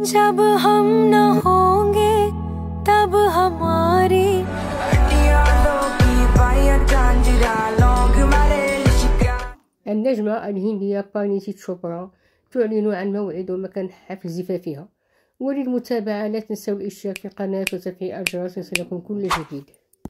जब हम न होंगे तब हमारी النجمة الهندية بارنيتي تشوبرا تعلن عن موعد ومكان حفل زفافها، وللمتابعة لا تنسوا الاشتراك في القناة وتفعيل الجرس ليصلكم كل جديد.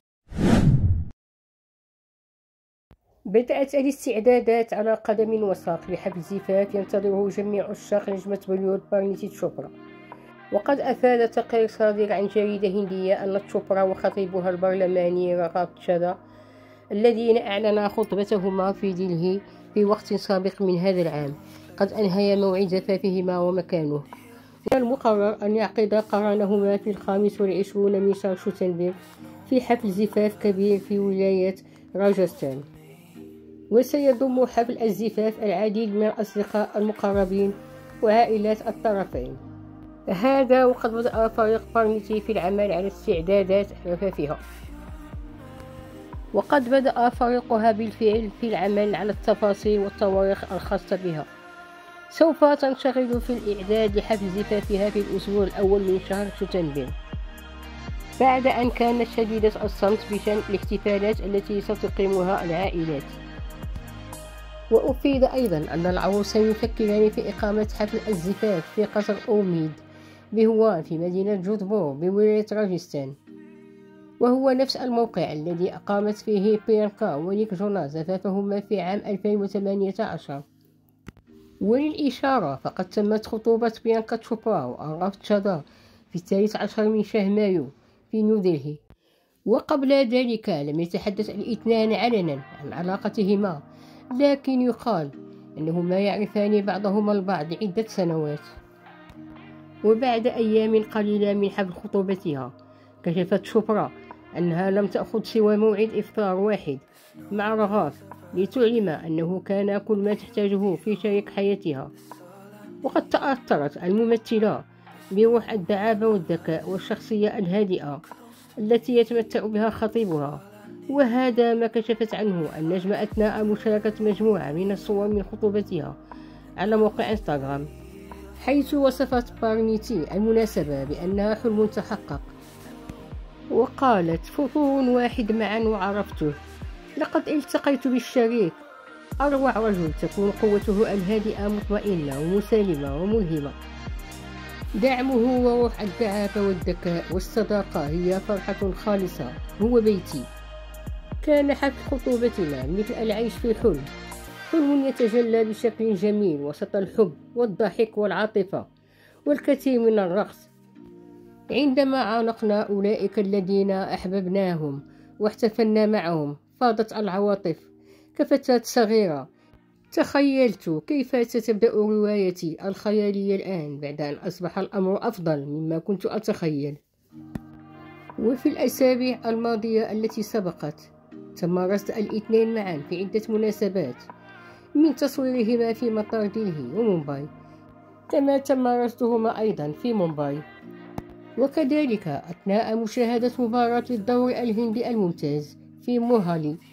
بدأت الاستعدادات على قدم وساق لحفل زفاف ينتظره جميع عشاق نجمة بوليوود بارنيتي تشوبرا. وقد أفاد تقرير صادر عن جريدة هندية أن تشوبرا وخطيبها البرلماني راغب تشادر الذين أعلنا خطبتهما في دلهي في وقت سابق من هذا العام قد أنهيا موعد زفافهما ومكانه. من المقرر أن يعقد قرانهما في 25 من شهر شتنبر في حفل زفاف كبير في ولاية راجستان، وسيضم حفل الزفاف العديد من الأصدقاء المقربين وعائلات الطرفين. هذا وقد بدأ فريق بارنيتي في العمل على استعدادات زفافها، وقد بدأ فريقها بالفعل في العمل على التفاصيل والتواريخ الخاصة بها. سوف تنشغل في الإعداد لحفل زفافها في الأسبوع الأول من شهر شتنبر، بعد أن كانت شديدة الصمت بشأن الاحتفالات التي ستقيمها العائلات. وأفيد أيضا أن العروسين يفكران في إقامة حفل الزفاف في قصر أوميد بهوان في مدينة جودبور بولاية راجستان، وهو نفس الموقع الذي أقامت فيه بريانكا ونيك جوناس زفافهما في عام 2018. وللإشارة فقد تمت خطوبة بريانكا تشوبرا وراغب تشادر في 13 من شهر مايو في نيودلهي، وقبل ذلك لم يتحدث الاثنان علنا عن علاقتهما، لكن يقال أنهما يعرفان بعضهما البعض عدة سنوات. وبعد أيام قليلة من حفل خطوبتها كشفت شوبرا أنها لم تأخذ سوى موعد إفطار واحد مع رغاف لتعلم أنه كان كل ما تحتاجه في شريك حياتها. وقد تأثرت الممثلة بروح الدعابة والذكاء والشخصية الهادئة التي يتمتع بها خطيبها، وهذا ما كشفت عنه النجمة أثناء مشاركة مجموعة من الصور من خطوبتها على موقع انستغرام، حيث وصفت بارنيتي المناسبة بأنها حلم تحقق. وقالت: فطور واحد معا وعرفته، لقد التقيت بالشريك، أروع رجل تكون قوته الهادئة مطمئنة ومسالمة وملهمة. دعمه وروح الدعابة والذكاء والصداقة هي فرحة خالصة، هو بيتي. كان حفل خطوبتنا مثل العيش في حلم يتجلى بشكل جميل وسط الحب والضحك والعاطفة والكثير من الرقص. عندما عانقنا أولئك الذين أحببناهم واحتفلنا معهم فاضت العواطف. كفتاة صغيرة تخيلت كيف ستبدأ روايتي الخيالية الآن بعد أن أصبح الأمر أفضل مما كنت أتخيل. وفي الأسابيع الماضية التي سبقت تمارست الاثنين معا في عدة مناسبات، من تصويرهما في مطار دلهي ومومباي، كما تمارستهما أيضا في مومباي، وكذلك أثناء مشاهدة مباراة الدوري الهندي الممتاز في موهالي